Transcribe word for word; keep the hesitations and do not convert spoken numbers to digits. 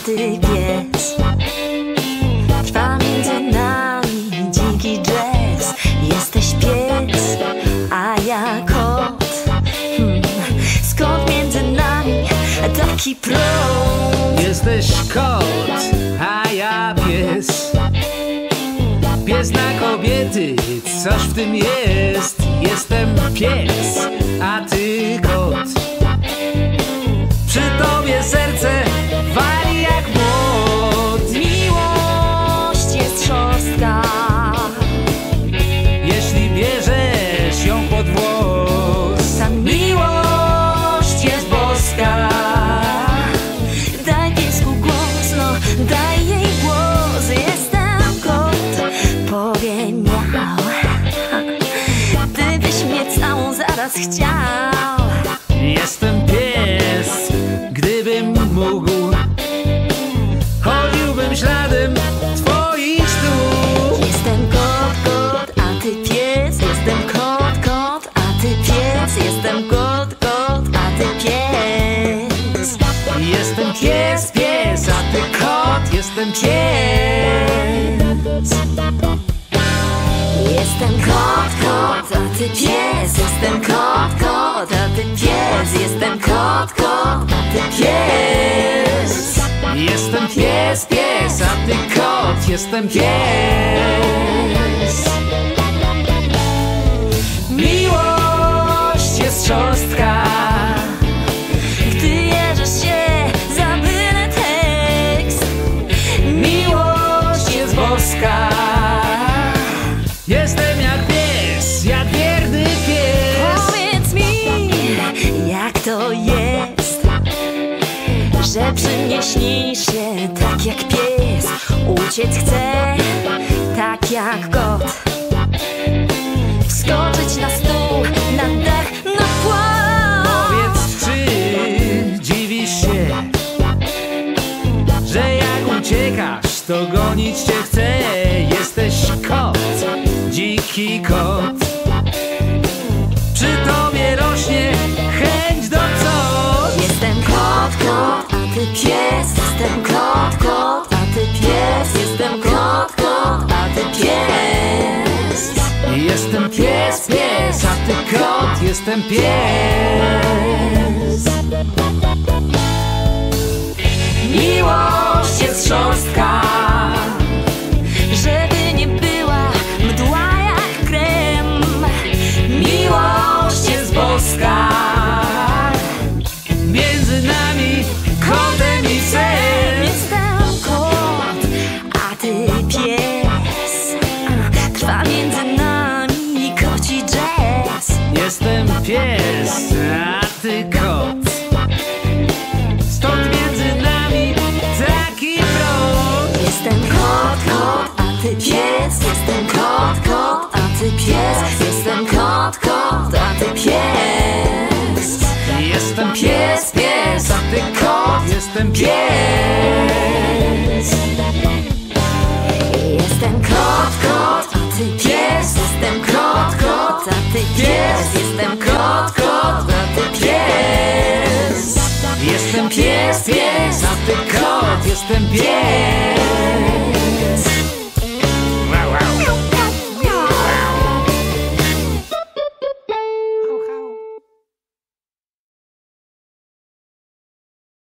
ty pies. Trwa między nami dziki jazz. Jesteś pies, a ja kot. hmm. Skąd między nami taki prąd? Jesteś kot, a ja pies. Pies na kobiety, coś w tym jest. Jestem pies, a ty kot. Przy tobie serce wali jak młot. Miłość jest szorstka, jeśli bierzesz ją pod włos. ta miłość jest boska. Daj piesku głos, no daj jej głos. Jestem kot, powie miał. Ty byś mnie całą zaraz chciał. Jestem pies, gdybym mógł, chodziłbym śladem twoich stóp. Jestem kot, kot, a ty pies. Jestem kot, kot, a ty pies. Jestem kot, kot, a ty pies. Jestem pies, pies, a ty kot. Jestem pies. Jestem kot, kot, a ty pies. Jestem kot, kot, a ty pies. Jestem kot, kot, a ty pies. Jestem pies, pies, a ty kot. Jestem pies. Miłość jest szorstka, Gdy jeżesz się za byle tekst. miłość jest boska. Jestem jak pies, jak wierny pies. Powiedz mi, jak to jest, że przy mnie śnisz się tak jak pies. Uciec chcę tak jak kot. Wskoczyć na stół, na dach, na płot. Powiedz, czy dziwisz się, że jak uciekasz, to gonić cię chcę. Jesteś kot, dziki kot. Przy tobie rośnie chęć do coś. Jestem kot, kot, a ty pies. Jestem kot, kot, a ty pies. Jestem kot, kot, a ty pies. Jestem pies, pies, a ty kot. Jestem pies. Miłość jest szorstka, żeby nie była mdła jak krem. Miłość jest boska. Między nami kotem i psem. Jestem kot, a ty pies. Trwa między nami koci jazz. Jestem pies, a ty kot. Stąd między nami taki prąd. Jestem kot, kot, a ty pies. Jestem kot, kot, a ty pies. Jestem kot, kot, a ty pies. Jestem pies, pies, a ty kot. Jestem pies. Jestem kot, kot, a ty pies. Jestem kot, kot, a ty pies. Jestem kot, kot, a ty pies. Jestem pies, pies, a ty kot. Jestem pies.